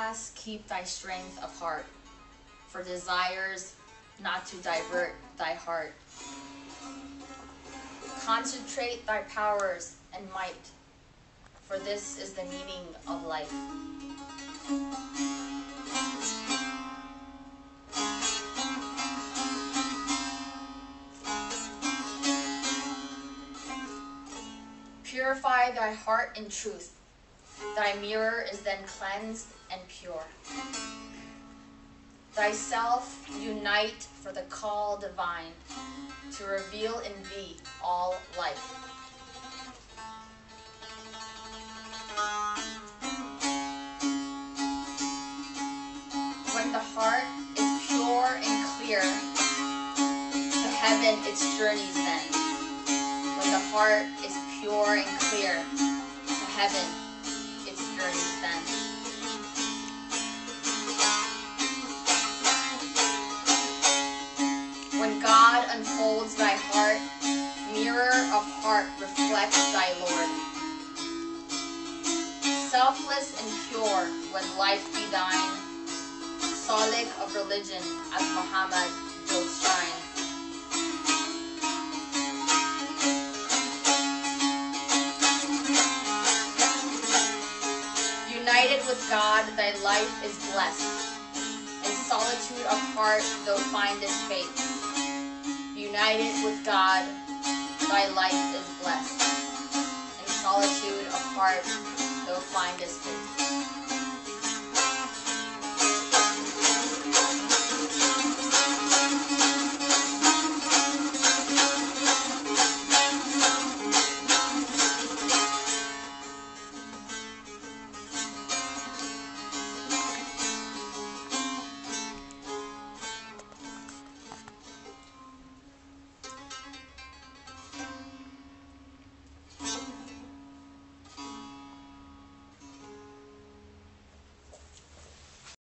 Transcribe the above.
paths keep thy strength apart, for desires not to divert thy heart. Concentrate thy powers and might, for this is the meaning of life. Purify thy heart in truth. Thy mirror is then cleansed and pure. Thyself unite for the call divine, to reveal in thee all life. When the heart is pure and clear, to heaven its journeys then. When the heart is pure and clear, to heaven its journeys then. When God unfolds thy heart, mirror of heart reflects thy Lord. Selfless and pure, when life be thine, solid of religion as Muhammad will shine. United with God, thy life is blessed. In solitude of heart, thou findest faith. United with God, thy life is blessed. In solitude of heart, thou findest faith.